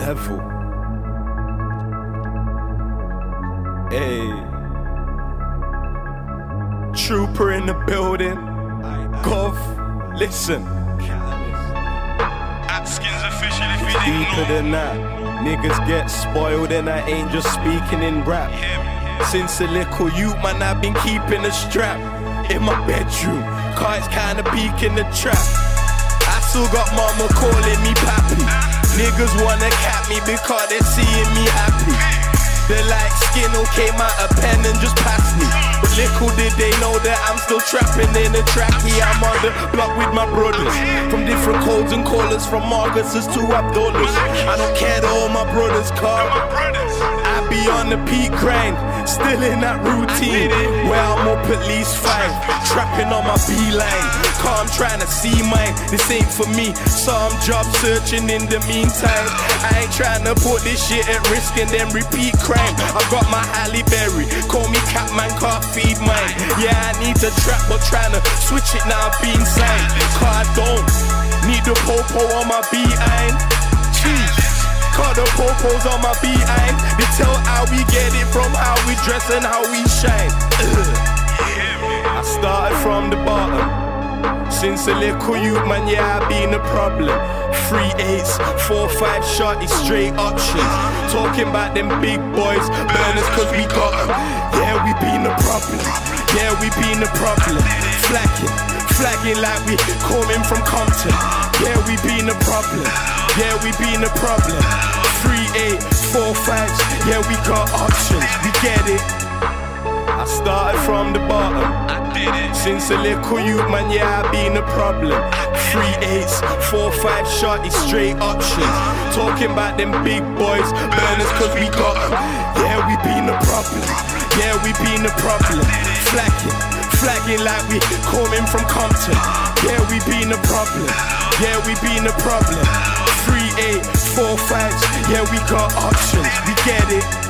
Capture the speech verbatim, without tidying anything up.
level. Hey, trooper in the building. Gov, listen. Atskins official if you It's didn't deeper know. than that. Niggas get spoiled and I ain't just speaking in rap. Since a little youth, man, I've been keeping a strap in my bedroom, cause it's kinda peeking the trap. I still got mama calling me pappy. Niggas wanna cap me because they're seeing me happy. They like skin who came out a pen and just passed me. But little did they know that I'm still trapping in the trackie. I'm on the block with my brothers, from different codes and colours, from Marcus's to Abdullah's. I don't care to all my brothers, cause I be on the peak grind, still in that routine where I'm up at least five, trapping on my beeline. Cause I'm trying to see mine, this ain't for me, so I'm job searching in the meantime. I ain't trying to put this shit at risk and then repeat crime. I got my Halle Berry, call me Catman, can't feed mine. Yeah, I need to trap, but trying to switch it now, being signed. Cause I don't need the popo on my behind. Jeez, cause the popos on my behind, they tell how we get it from how we dress and how we shine. Ugh. I started from the bottom. Since a little youth, man, yeah, I been a problem. Three eights, four five shorty, straight options. Talking about them big boys, burners, cause we got them. Yeah, we been a problem. Yeah, we been a problem. Flagging, flagging like we coming from Compton. Yeah, we been a problem. Yeah, we been a problem. Three eight, four fives, yeah, we got options. We get it. I started from the bottom. I did it. Since a little youth, man, yeah, I been a problem. Three eights, four five shorty, straight options. Talking about them big boys, burners, cause we got them. Yeah, we been a problem. Yeah, we been a problem. Flagging, flagging like we coming from Compton. Yeah, we been a problem. Yeah, we been a problem. Three eight, four fives, yeah, we got options. We get it.